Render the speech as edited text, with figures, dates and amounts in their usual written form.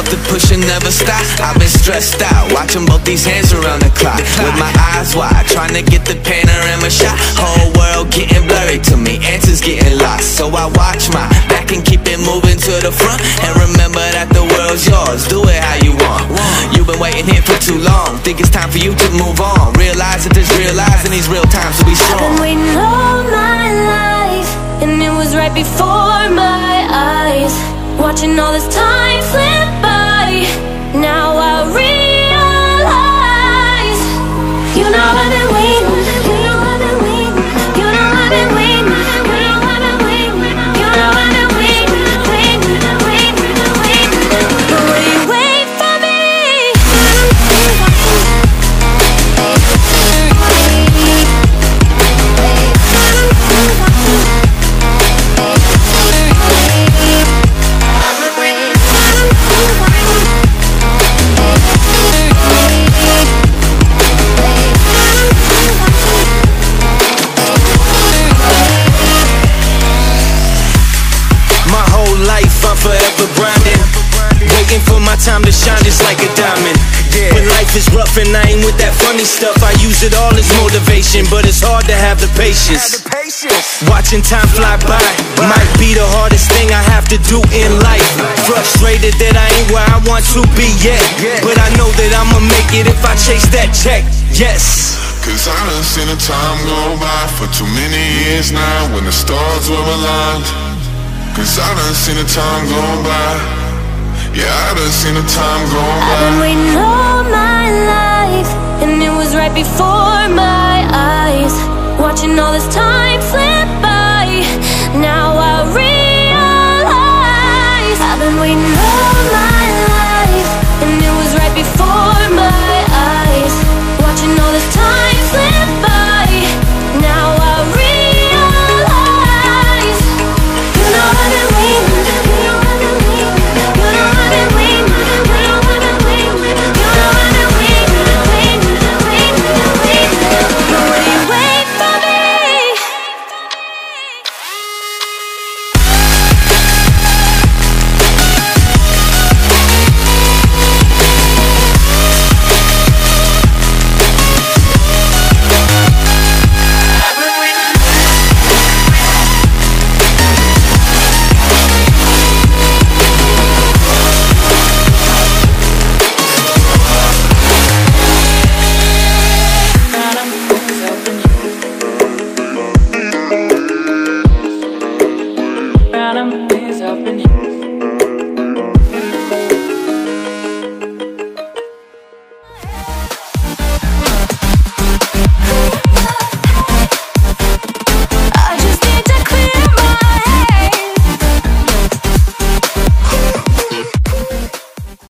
off the push and never stop. I've been stressed out, watching both these hands around the clock, with my eyes wide, trying to get the panorama shot. Whole world getting blurry to me, answers getting lost. So I watch my back and keep it moving to the front, and remember that the world's yours, do it how you want. You've been waiting here for too long, think it's time for you to move on. Realize that there's real lies in these real times to be strong. I've been waiting all my life, and it was right before my eyes, watching all this time slip by. Now I realize, you know I've been waiting, you know I've been waiting, you know I've been waiting, you know I've been waiting, you know I've been waiting, waiting, waiting, waiting. But will you wait for me? Forever grinding, waiting for my time to shine just like a diamond. When life is rough and I ain't with that funny stuff, I use it all as motivation, but it's hard to have the patience. Watching time fly by might be the hardest thing I have to do in life. Frustrated that I ain't where I want to be yet, but I know that I'ma make it if I chase that check. Yes. Cause I done seen the time go by for too many years now, when the stars were aligned. Cause I done seen the time go by. Yeah, I done seen the time go by. I've been waiting